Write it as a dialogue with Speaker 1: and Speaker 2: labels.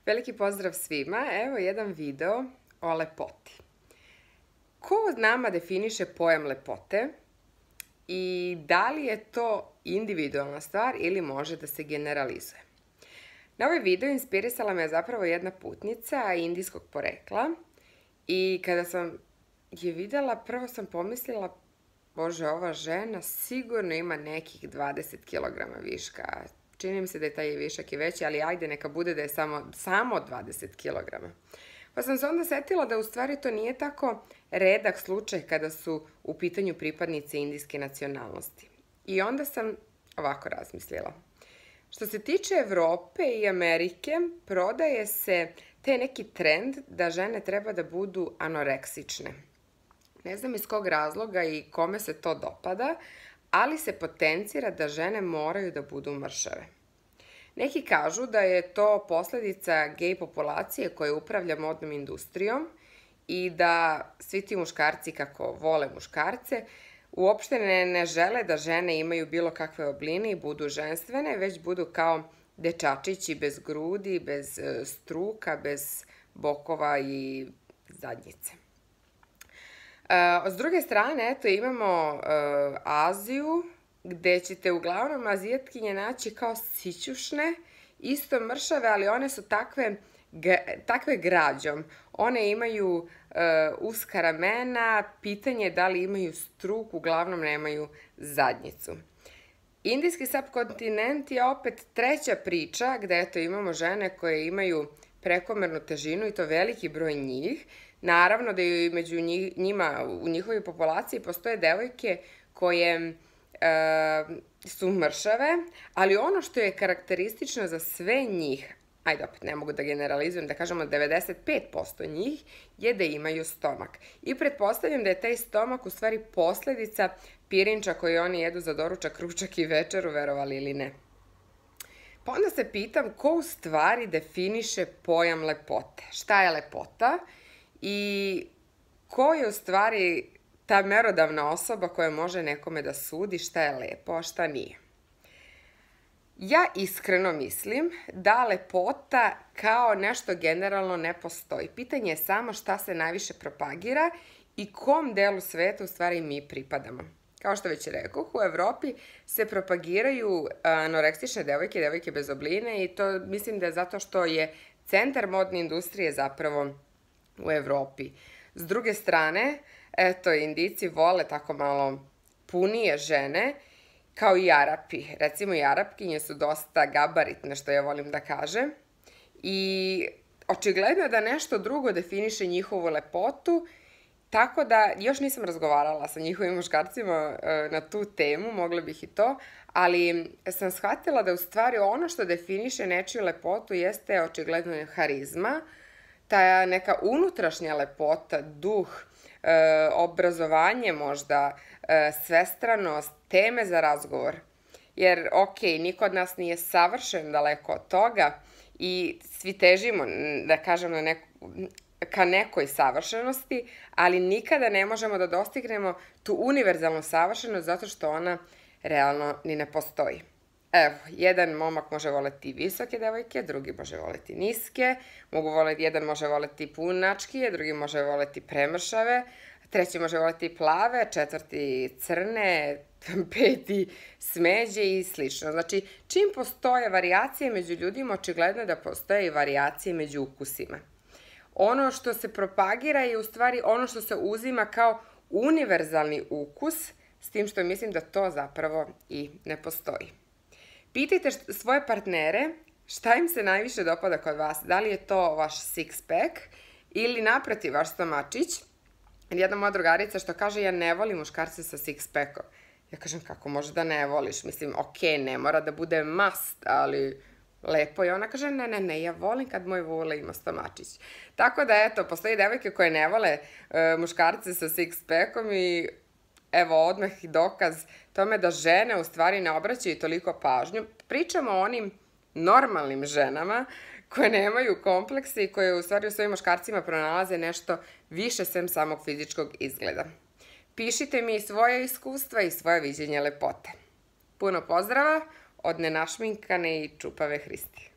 Speaker 1: Veliki pozdrav svima. Evo jedan video o lepoti. Ko od nama definiše pojam lepote i da li je to individualna stvar ili može da se generalizuje? Na ovaj video inspirisala me zapravo jedna putnica indijskog porekla i kada sam je videla, prvo sam pomislila, bože, ova žena sigurno ima nekih 20 kg viška. Čini mi se da je taj višak i veći, ali ajde, neka bude da je samo 20 kg. Pa sam se onda setila da u stvari to nije tako redak slučaj kada su u pitanju pripadnice indijske nacionalnosti. I onda sam ovako razmislila. Što se tiče Evrope i Amerike, prodaje se te neki trend da žene treba da budu anoreksične. Ne znam iz kog razloga i kome se to dopada, ali se potencira da žene moraju da budu mršave. Neki kažu da je to posledica gej populacije koja upravlja modnom industrijom i da svi ti muškarci, kako vole muškarce, uopšte ne žele da žene imaju bilo kakve obline i budu ženstvene, već budu kao dečačići bez grudi, bez struka, bez bokova i zadnjice. S druge strane, eto, imamo Aziju, gde ćete uglavnom azijatkinje naći kao sićušne, isto mršave, ali one su takve građom. One imaju uska ramena, pitanje je da li imaju struk, uglavnom nemaju zadnjicu. Indijski subkontinent je opet treća priča, gde eto imamo žene koje imaju prekomernu težinu i to veliki broj njih. Naravno da i među njima, u njihovoj populaciji, postoje devojke koje su mršave, ali ono što je karakteristično za sve njih, ajde opet ne mogu da generalizujem, da kažemo 95% njih, je da imaju stomak. I pretpostavljam da je taj stomak u stvari posledica pirinča koji oni jedu za doručak, ručak i večeru, verovali ili ne. Pa onda se pitam ko u stvari definiše pojam lepote. Šta je lepota i ko je u stvari ta merodavna osoba koja može nekome da sudi šta je lepo, a šta nije. Ja iskreno mislim da lepota kao nešto generalno ne postoji. Pitanje je samo šta se najviše propagira i kom delu sveta u stvari mi pripadamo. Kao što već rekoh, u Evropi se propagiraju anoreksične devojke, devojke bez obline i to mislim da je zato što je centar modne industrije zapravo u Evropi. S druge strane, eto, Indijci vole tako malo punije žene, kao i Arapi. Recimo, i Arapkinje su dosta gabaritne, što ja volim da kažem. I očigledno je da nešto drugo definiše njihovu lepotu, tako da još nisam razgovarala sa njihovim muškarcima na tu temu, mogla bih i to, ali sam shvatila da u stvari ono što definiše nečiju lepotu jeste očigledno harizma, ta neka unutrašnja lepota, duh, obrazovanje možda, svestranost, teme za razgovor. Jer, ok, niko od nas nije savršen, daleko od toga i svi težimo, da kažem, ka nekoj savršenosti, ali nikada ne možemo da dostignemo tu univerzalnu savršenost zato što ona realno ni ne postoji. Evo, jedan momak može voleti visoke devojke, drugi može voleti niske, jedan može voleti punačkije, drugi može voleti premršave, treći može voleti plave, četvrti crne, peti smeđe i slično. Znači, čim postoje varijacije među ljudima, očigledno je da postoje i varijacije među ukusima. Ono što se propagira je u stvari ono što se uzima kao univerzalni ukus, s tim što mislim da to zapravo i ne postoji. Pitajte svoje partnere šta im se najviše dopada kod vas. Da li je to vaš six pack ili naprotiv vaš stomačić. Jedna moja drugarica što kaže ja ne volim muškarce sa six packom. Ja kažem kako može da ne voliš? Mislim, ok, ne mora da bude must, ali lepo je. Ona kaže ne, ja volim kad moj vule ima stomačić. Tako da eto, postoji devojke koje ne vole muškarce sa six packom i evo odmah i dokaz tome da žene u stvari ne obraćaju toliko pažnju. Pričamo o onim normalnim ženama koje nemaju komplekse i koje u stvari u svojim muškarcima pronalaze nešto više sem samog fizičkog izgleda. Pišite mi svoje iskustva i svoje viđenje lepote. Puno pozdrava od nenašminkane i čupave Hristi.